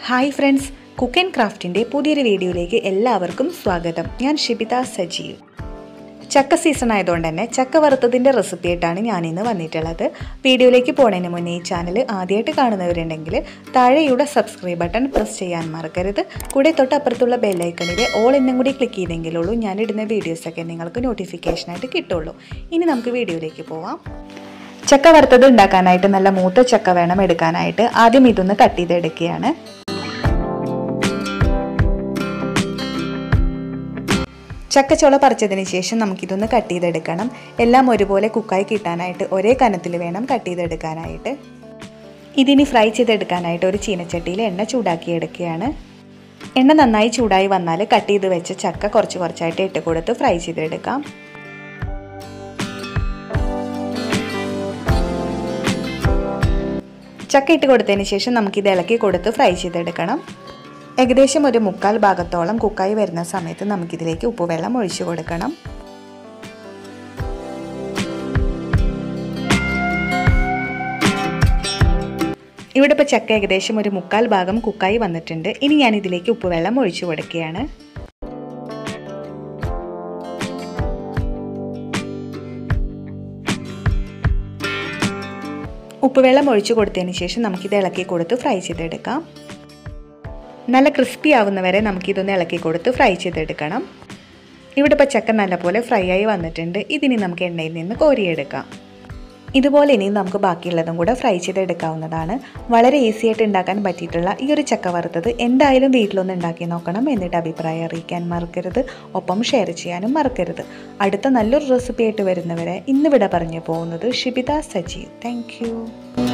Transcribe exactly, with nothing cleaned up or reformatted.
Hi friends, cook and ക്രാഫ്റ്റിൻ്റെ പുതിയൊരു വീഡിയോയിലേക്ക് എല്ലാവർക്കും സ്വാഗതം. ഞാൻ ഷിബിത സജീവ്. ചക്ക സീസൺ ആയതുകൊണ്ട് തന്നെ ചക്ക വറുത്തതിൻ്റെ റെസിപ്പി ആയിട്ടാണ് ഞാനിന്ന് വന്നിട്ടുള്ളത്. വീഡിയോയിലേക്ക് പോകുന്നതിന് മുന്നേ ഈ ചാനൽ ആദ്യമായിട്ട് കാണുന്നവരുണ്ടെങ്കിൽ താഴെയുള്ള സബ്സ്ക്രൈബ് ബട്ടൺ പ്രസ് ചെയ്യാൻ മറക്കരുത്. കൂടെ തൊട്ടപ്പുറത്തുള്ള ബെല്ലൈക്കണിൽ ഓൾ എന്നും കൂടി ക്ലിക്ക് ചെയ്തെങ്കിലുള്ളൂ ഞാനിടുന്ന വീഡിയോസൊക്കെ നിങ്ങൾക്ക് നോട്ടിഫിക്കേഷനായിട്ട് കിട്ടുള്ളൂ. ഇനി നമുക്ക് വീഡിയോയിലേക്ക് പോവാം. ചക്ക വറുത്തത് ഉണ്ടാക്കാനായിട്ട് നല്ല മൂത്ത ചക്ക വേണം എടുക്കാനായിട്ട്. ആദ്യം ഇതൊന്ന് കട്ട് ചെയ്തെടുക്കുകയാണ്. ചക്കച്ചോള പറിച്ചതിന് ശേഷം നമുക്കിതൊന്ന് കട്ട് ചെയ്തെടുക്കണം. എല്ലാം ഒരുപോലെ കുക്കായി കിട്ടാനായിട്ട് ഒരേ കനത്തിൽ വേണം കട്ട് ചെയ്തെടുക്കാനായിട്ട്. ഇതിനി ഫ്രൈ ചെയ്തെടുക്കാനായിട്ട് ഒരു ചീനച്ചട്ടിയിൽ എണ്ണ ചൂടാക്കിയെടുക്കുകയാണ്. എണ്ണ നന്നായി ചൂടായി വന്നാൽ കട്ട് ചെയ്ത് വെച്ച ചക്ക കുറച്ച് കുറച്ചായിട്ട് ഇട്ട് കൊടുത്ത് ഫ്രൈ ചെയ്തെടുക്കാം. ചക്ക ഇട്ട് കൊടുത്തതിന് ശേഷം നമുക്കിത് ഇളക്കി കൊടുത്ത് ഫ്രൈ ചെയ്തെടുക്കണം. ഏകദേശം ഒരു മുക്കാൽ ഭാഗത്തോളം കുക്കായി വരുന്ന സമയത്ത് നമുക്കിതിലേക്ക് ഉപ്പുവെള്ളം ഒഴിച്ചു കൊടുക്കണം. ഇവിടെ ഇപ്പോൾ ചക്ക ഏകദേശം ഒരു മുക്കാൽ ഭാഗം കുക്കായി വന്നിട്ടുണ്ട്. ഇനി ഞാൻ ഇതിലേക്ക് ഉപ്പുവെള്ളം ഒഴിച്ചു കൊടുക്കുകയാണ്. ഉപ്പുവെള്ളം ഒഴിച്ചു കൊടുത്തതിന് ശേഷം നമുക്കിത് ഇളക്കി കൊടുത്ത് ഫ്രൈ ചെയ്തെടുക്കാം. നല്ല ക്രിസ്പി ആവുന്നവരെ നമുക്കിതൊന്ന് ഇളക്കി കൊടുത്ത് ഫ്രൈ ചെയ്തെടുക്കണം. ഇവിടെ ഇപ്പോൾ ചക്ക നല്ലപോലെ ഫ്രൈ ആയി വന്നിട്ടുണ്ട്. ഇതിനി നമുക്ക് എണ്ണയിൽ നിന്ന് കോരിയെടുക്കാം. ഇതുപോലെ ഇനി നമുക്ക് ബാക്കിയുള്ളതും കൂടെ ഫ്രൈ ചെയ്തെടുക്കാവുന്നതാണ്. വളരെ ഈസി ആയിട്ട് ഉണ്ടാക്കാൻ പറ്റിയിട്ടുള്ള ഈ ഒരു ചക്ക വറുത്തത് എന്തായാലും വീട്ടിലൊന്ന് ഉണ്ടാക്കി നോക്കണം. എന്നിട്ട് അഭിപ്രായം അറിയിക്കാൻ മറക്കരുത്. ഒപ്പം ഷെയർ ചെയ്യാനും മറക്കരുത്. അടുത്ത നല്ലൊരു റെസിപ്പി ആയിട്ട് വരുന്നവരെ ഇന്നിവിടെ പറഞ്ഞു പോകുന്നത് ഷിബിത സജീവ്. താങ്ക്